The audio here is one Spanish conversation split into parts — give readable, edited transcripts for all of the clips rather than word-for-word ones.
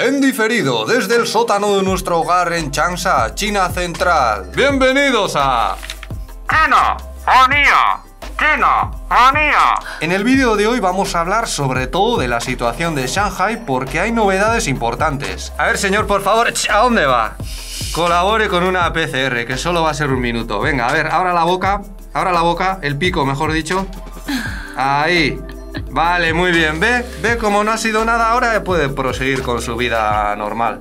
En diferido, desde el sótano de nuestro hogar en Changsha, China Central. Bienvenidos a... China, manía. China, manía. En el vídeo de hoy vamos a hablar sobre todo de la situación de Shanghai porque hay novedades importantes. A ver, señor, por favor, ¿a dónde va? Colabore con una PCR, que solo va a ser un minuto. Venga, a ver, abra la boca, el pico, mejor dicho. Ahí. Vale, muy bien. ¿Ve cómo no ha sido nada? Ahora puede proseguir con su vida normal.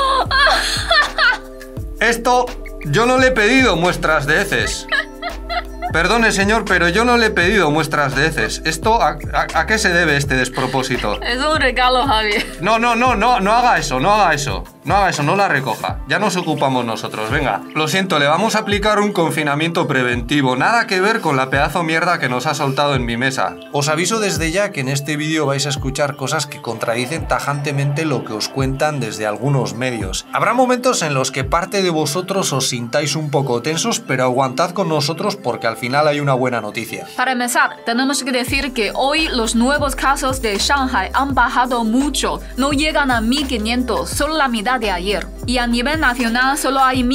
Esto, yo no le he pedido muestras de heces. Perdone, señor, pero yo no le he pedido muestras de heces. ¿Esto a qué se debe este despropósito? Es un regalo, Javier. No haga eso, no haga eso. No haga eso, no la recoja. Ya nos ocupamos nosotros, venga. Lo siento, le vamos a aplicar un confinamiento preventivo. Nada que ver con la pedazo mierda que nos ha soltado en mi mesa. Os aviso desde ya que en este vídeo vais a escuchar cosas que contradicen tajantemente lo que os cuentan desde algunos medios. Habrá momentos en los que parte de vosotros os sintáis un poco tensos, pero aguantad con nosotros porque al final hay una buena noticia. Para empezar, tenemos que decir que hoy los nuevos casos de Shanghai han bajado mucho. No llegan a 1500, solo la mitad de ayer. Y a nivel nacional solo hay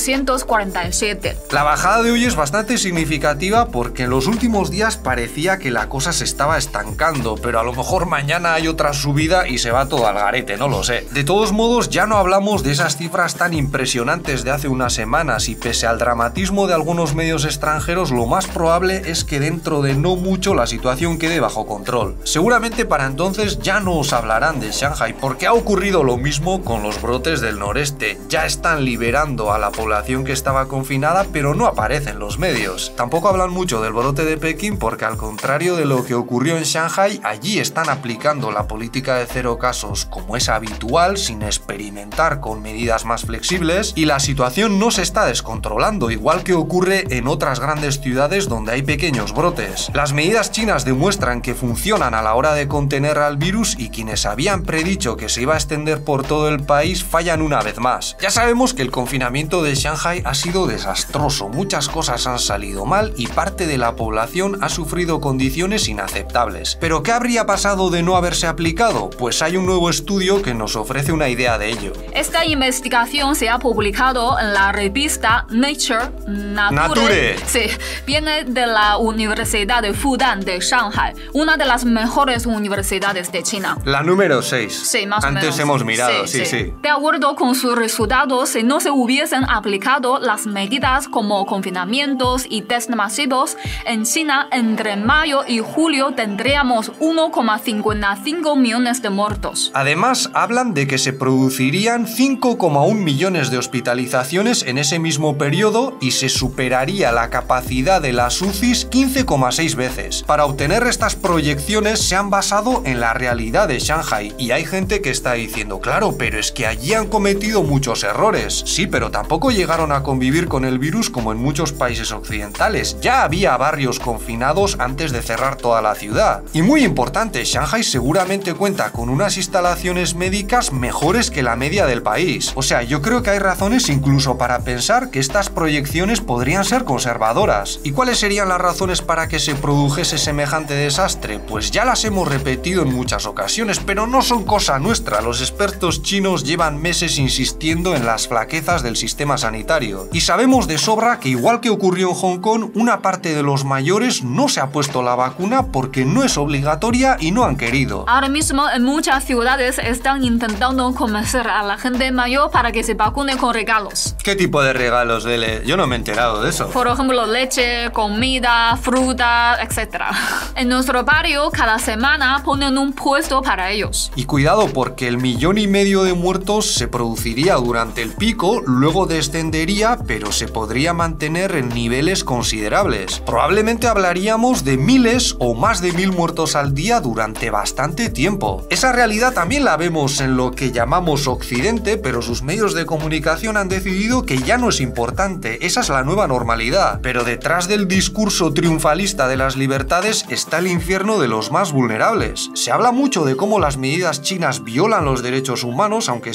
1847. La bajada de hoy es bastante significativa porque en los últimos días parecía que la cosa se estaba estancando, pero a lo mejor mañana hay otra subida y se va todo al garete, no lo sé. De todos modos, ya no hablamos de esas cifras tan impresionantes de hace unas semanas y pese al dramatismo de algunos medios extranjeros, lo más probable es que dentro de no mucho la situación quede bajo control. Seguramente para entonces ya no os hablarán de Shanghai porque ha ocurrido lo mismo con los brotes del noreste. Ya están liberando a la población que estaba confinada, pero no aparecen los medios. Tampoco hablan mucho del brote de Pekín porque al contrario de lo que ocurrió en Shanghai, allí están aplicando la política de 0 casos como es habitual, sin experimentar con medidas más flexibles y la situación no se está descontrolando, igual que ocurre en otras grandes ciudades donde hay pequeños brotes. Las medidas chinas demuestran que funcionan a la hora de contener al virus y quienes habían predicho que se iba a extender por todo el país fallan una vez más. Ya sabemos que el confinamiento de Shanghai ha sido desastroso, muchas cosas han salido mal y parte de la población ha sufrido condiciones inaceptables. ¿Pero qué habría pasado de no haberse aplicado? Pues hay un nuevo estudio que nos ofrece una idea de ello. Esta investigación se ha publicado en la revista Nature. Sí, viene de la Universidad de Fudan de Shanghai, una de las mejores universidades de China. La número 6. Sí, más o menos. Antes hemos mirado, sí. De acuerdo con sus resultados, si no se hubiesen aplicado las medidas como confinamientos y test masivos, en China entre mayo y julio tendríamos 1,55 millones de muertos. Además, hablan de que se producirían 5,1 millones de hospitalizaciones en ese mismo periodo y se superaría la capacidad de las UCIs 15,6 veces. Para obtener estas proyecciones se han basado en la realidad de Shanghai y hay gente que está diciendo, claro, pero es que allí han cometido muchos errores. Sí, pero tampoco llegaron a convivir con el virus como en muchos países occidentales. Ya había barrios confinados antes de cerrar toda la ciudad. Y muy importante, Shanghai seguramente cuenta con unas instalaciones médicas mejores que la media del país. O sea, yo creo que hay razones incluso para pensar que estas proyecciones podrían ser conservadoras. ¿Y cuáles serían las razones para que se produjese semejante desastre? Pues ya las hemos repetido en muchas ocasiones, pero no son cosa nuestra. Los expertos chinos llevan meses insistiendo en las flaquezas del sistema sanitario. Y sabemos de sobra que igual que ocurrió en Hong Kong, una parte de los mayores no se ha puesto la vacuna porque no es obligatoria y no han querido. Ahora mismo en muchas ciudades están intentando convencer a la gente mayor para que se vacune con regalos. ¿Qué tipo de regalos, Dele? Yo no me he enterado de eso. Por ejemplo, leche, comida, fruta, etc. En nuestro barrio cada semana ponen un puesto para ellos. Y cuidado porque el 1,5 millones de muertos se produciría durante el pico, luego descendería, pero se podría mantener en niveles considerables. Probablemente hablaríamos de miles o más de 1000 muertos al día durante bastante tiempo. Esa realidad también la vemos en lo que llamamos Occidente, pero sus medios de comunicación han decidido que ya no es importante, esa es la nueva normalidad. Pero detrás del discurso triunfalista de las libertades está el infierno de los más vulnerables. Se habla mucho de cómo las medidas chinas violan los derechos humanos, aunque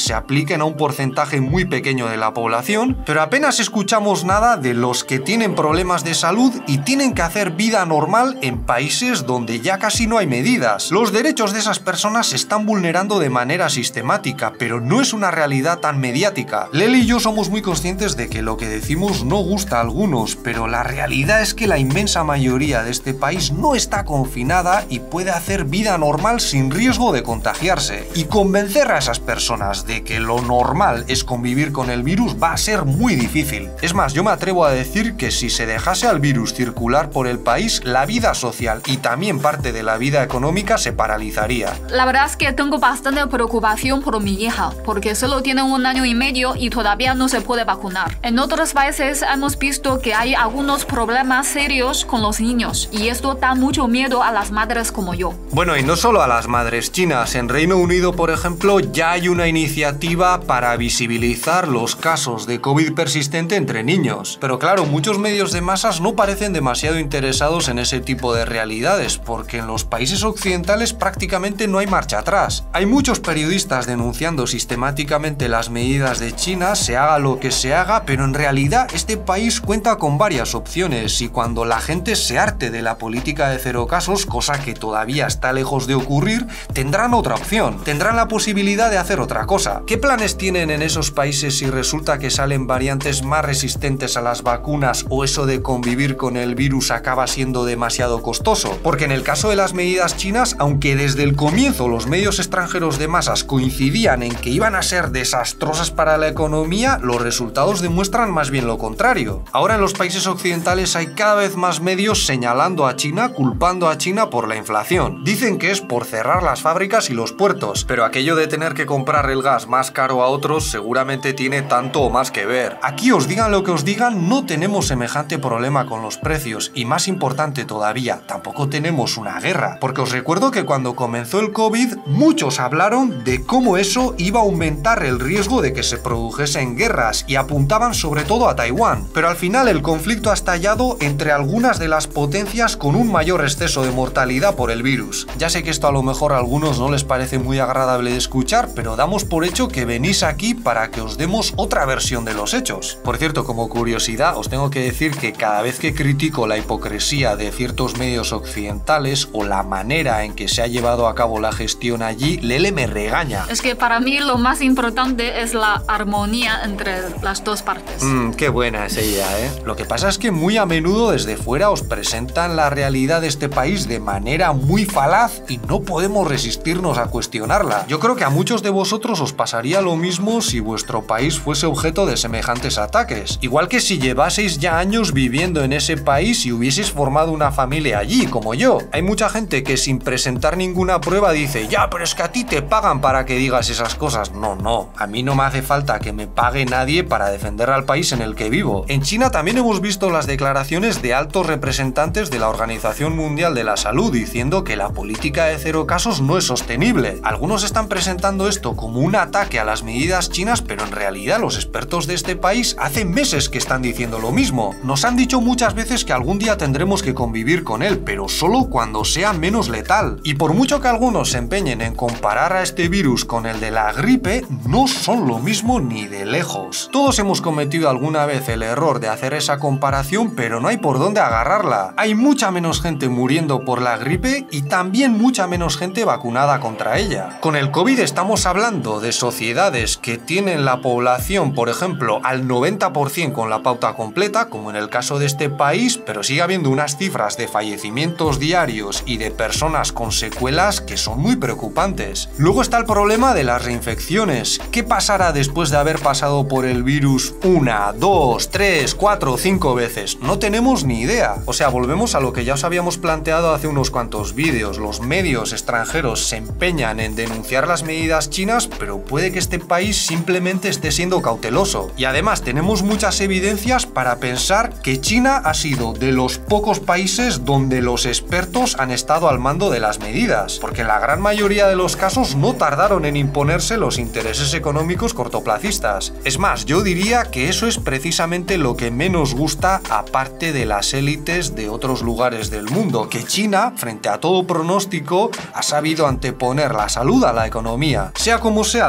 se apliquen a un porcentaje muy pequeño de la población, pero apenas escuchamos nada de los que tienen problemas de salud y tienen que hacer vida normal en países donde ya casi no hay medidas. Los derechos de esas personas se están vulnerando de manera sistemática, pero no es una realidad tan mediática. Leli y yo somos muy conscientes de que lo que decimos no gusta a algunos, pero la realidad es que la inmensa mayoría de este país no está confinada y puede hacer vida normal sin riesgo de contagiarse. Y convencer a esas personas de que lo normal es convivir con el virus va a ser muy difícil. Es más, yo me atrevo a decir que si se dejase al virus circular por el país, la vida social y también parte de la vida económica se paralizaría. La verdad es que tengo bastante preocupación por mi hija, porque solo tiene 1 año y medio y todavía no se puede vacunar. En otros países hemos visto que hay algunos problemas serios con los niños y esto da mucho miedo a las madres como yo. Bueno, y no solo a las madres chinas. En Reino Unido, por ejemplo, ya hay una iniciativa para visibilizar los casos de COVID persistente entre niños. Pero claro, muchos medios de masas no parecen demasiado interesados en ese tipo de realidades, porque en los países occidentales prácticamente no hay marcha atrás. Hay muchos periodistas denunciando sistemáticamente las medidas de China, se haga lo que se haga, pero en realidad este país cuenta con varias opciones y cuando la gente se harte de la política de cero casos, cosa que todavía está lejos de ocurrir, tendrán otra opción, tendrán la posibilidad de hacer otra cosa. ¿Qué planes tienen en esos países si resulta que salen variantes más resistentes a las vacunas o eso de convivir con el virus acaba siendo demasiado costoso? Porque en el caso de las medidas chinas, aunque desde el comienzo los medios extranjeros de masas coincidían en que iban a ser desastrosas para la economía, los resultados demuestran más bien lo contrario. Ahora en los países occidentales hay cada vez más medios señalando a China, culpando a China por la inflación. Dicen que es por cerrar las fábricas y los puertos, pero aquello de tener que comprar el gas más caro a otros seguramente tiene tanto o más que ver. Aquí os digan lo que os digan, no tenemos semejante problema con los precios y más importante todavía, tampoco tenemos una guerra, porque os recuerdo que cuando comenzó el COVID muchos hablaron de cómo eso iba a aumentar el riesgo de que se produjesen guerras y apuntaban sobre todo a Taiwán, pero al final el conflicto ha estallado entre algunas de las potencias con un mayor exceso de mortalidad por el virus. Ya sé que esto a lo mejor a algunos no les parece muy agradable de escuchar, pero damos por hecho que venís aquí para que os demos otra versión de los hechos. Por cierto, como curiosidad, os tengo que decir que cada vez que critico la hipocresía de ciertos medios occidentales o la manera en que se ha llevado a cabo la gestión allí, Lele me regaña. Es que para mí lo más importante es la armonía entre las dos partes. Qué buena es ella, ¿eh? Lo que pasa es que muy a menudo desde fuera os presentan la realidad de este país de manera muy falaz y no podemos resistirnos a cuestionarla. Yo creo que a muchos de vosotros os pasaría lo mismo si vuestro país fuese objeto de semejantes ataques. Igual que si llevaseis ya años viviendo en ese país y hubieseis formado una familia allí, como yo. Hay mucha gente que sin presentar ninguna prueba dice, ya, pero es que a ti te pagan para que digas esas cosas. No, a mí no me hace falta que me pague nadie para defender al país en el que vivo. En China también hemos visto las declaraciones de altos representantes de la Organización Mundial de la Salud diciendo que la política de cero casos no es sostenible. Algunos están presentando esto como un ataque a las medidas chinas, pero en realidad los expertos de este país hace meses que están diciendo lo mismo. Nos han dicho muchas veces que algún día tendremos que convivir con él, pero solo cuando sea menos letal. Y por mucho que algunos se empeñen en comparar a este virus con el de la gripe, no son lo mismo ni de lejos. Todos hemos cometido alguna vez el error de hacer esa comparación, pero no hay por dónde agarrarla. Hay mucha menos gente muriendo por la gripe y también mucha menos gente vacunada contra ella. Con el COVID estamos hablando de sociedades que tienen la población, por ejemplo, al 90% con la pauta completa, como en el caso de este país, pero sigue habiendo unas cifras de fallecimientos diarios y de personas con secuelas que son muy preocupantes. Luego está el problema de las reinfecciones. ¿Qué pasará después de haber pasado por el virus 1, 2, 3, 4, 5 veces? No tenemos ni idea. O sea, volvemos a lo que ya os habíamos planteado hace unos cuantos vídeos. Los medios extranjeros se empeñan en denunciar las medidas chinas, pero puede que este país simplemente esté siendo cauteloso. Y además tenemos muchas evidencias para pensar que China ha sido de los pocos países donde los expertos han estado al mando de las medidas, porque en la gran mayoría de los casos no tardaron en imponerse los intereses económicos cortoplacistas. Es más, yo diría que eso es precisamente lo que menos gusta aparte de las élites de otros lugares del mundo, que China, frente a todo pronóstico, ha sabido anteponer la salud a la economía. Sea como sea,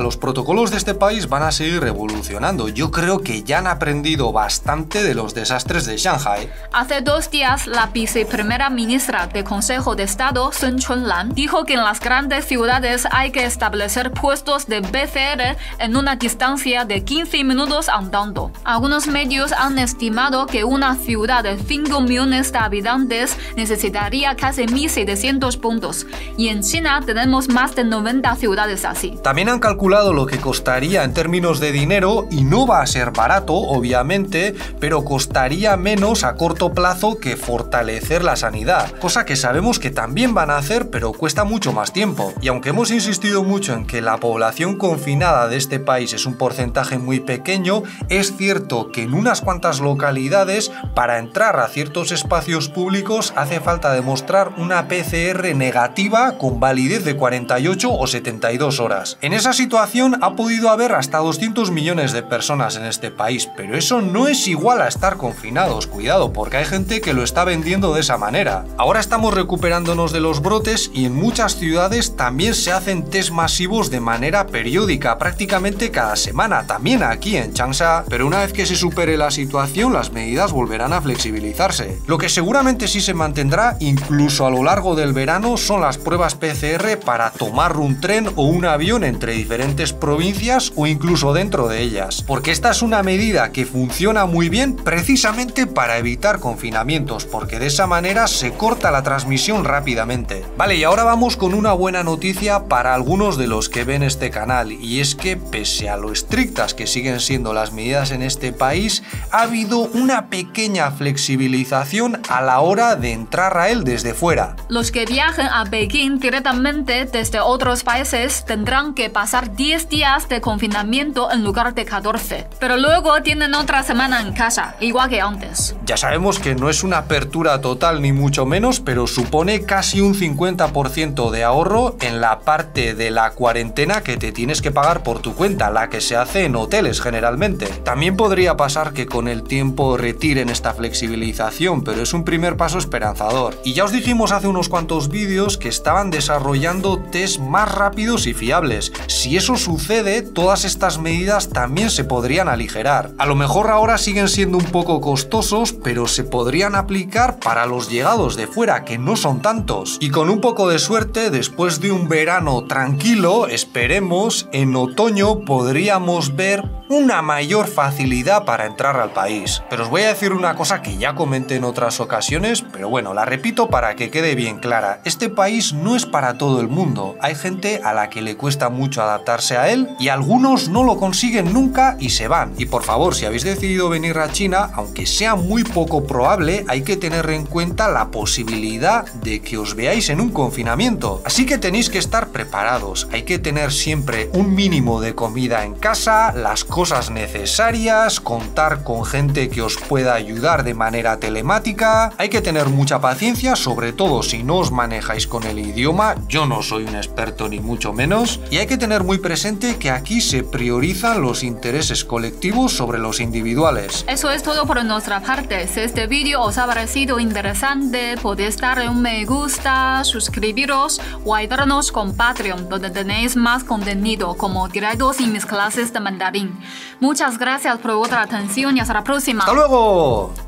los protocolos de este país van a seguir evolucionando. Yo creo que ya han aprendido bastante de los desastres de Shanghai. Hace 2 días, la viceprimera ministra del Consejo de Estado, Sun Chunlan, dijo que en las grandes ciudades hay que establecer puestos de PCR en una distancia de 15 minutos andando. Algunos medios han estimado que una ciudad de 5 millones de habitantes necesitaría casi 1.700 puntos, y en China tenemos más de 90 ciudades así. También han calculado lo que costaría en términos de dinero, y no va a ser barato, obviamente, pero costaría menos a corto plazo que fortalecer la sanidad, cosa que sabemos que también van a hacer, pero cuesta mucho más tiempo. Y aunque hemos insistido mucho en que la población confinada de este país es un porcentaje muy pequeño, es cierto que en unas cuantas localidades, para entrar a ciertos espacios públicos hace falta demostrar una PCR negativa con validez de 48 o 72 horas. En esa situación ha podido haber hasta 200 millones de personas en este país, pero eso no es igual a estar confinados, cuidado, porque hay gente que lo está vendiendo de esa manera. Ahora estamos recuperándonos de los brotes y en muchas ciudades también se hacen test masivos de manera periódica, prácticamente cada semana, también aquí en Changsha, pero una vez que se supere la situación, las medidas volverán a flexibilizarse. Lo que seguramente sí se mantendrá, incluso a lo largo del verano, son las pruebas PCR para tomar un tren o un avión entre diferentes provincias o incluso dentro de ellas, porque esta es una medida que funciona muy bien precisamente para evitar confinamientos, porque de esa manera se corta la transmisión rápidamente. Vale, y ahora vamos con una buena noticia para algunos de los que ven este canal, y es que pese a lo estrictas que siguen siendo las medidas en este país, ha habido una pequeña flexibilización a la hora de entrar a él desde fuera. Los que viajen a Pekín directamente desde otros países tendrán que pasar 10 días de confinamiento en lugar de 14, pero luego tienen otra semana en casa, igual que antes. Ya sabemos que no es una apertura total ni mucho menos, pero supone casi un 50% de ahorro en la parte de la cuarentena que te tienes que pagar por tu cuenta, la que se hace en hoteles generalmente. También podría pasar que con el tiempo retiren esta flexibilización, pero es un primer paso esperanzador. Y ya os dijimos hace unos cuantos vídeos que estaban desarrollando test más rápidos y fiables. Si eso sucede, todas estas medidas también se podrían aligerar. A lo mejor ahora siguen siendo un poco costosos, pero se podrían aplicar para los llegados de fuera, que no son tantos. Y con un poco de suerte, después de un verano tranquilo, esperemos, en otoño podríamos ver una mayor facilidad para entrar al país. Pero os voy a decir una cosa que ya comenté en otras ocasiones, pero bueno, la repito para que quede bien clara. Este país no es para todo el mundo. Hay gente a la que le cuesta mucho adaptarse a él y algunos no lo consiguen nunca y se van. Y por favor, si habéis decidido venir a China, aunque sea muy poco probable, hay que tener en cuenta la posibilidad de que os veáis en un confinamiento. Así que tenéis que estar preparados. Hay que tener siempre un mínimo de comida en casa, las cosas necesarias, contar con gente que os pueda ayudar de manera telemática. Hay que tener mucha paciencia, sobre todo si no os manejáis con el idioma. Yo no soy un experto ni mucho menos. Y hay que tener muy presente que aquí se priorizan los intereses colectivos sobre los individuales. Eso es todo por nuestra parte. Si este vídeo os ha parecido interesante, podéis darle un me gusta, suscribiros o ayudarnos con Patreon, donde tenéis más contenido como directos y mis clases de mandarín. Muchas gracias por vuestra atención y hasta la próxima. ¡Hasta luego!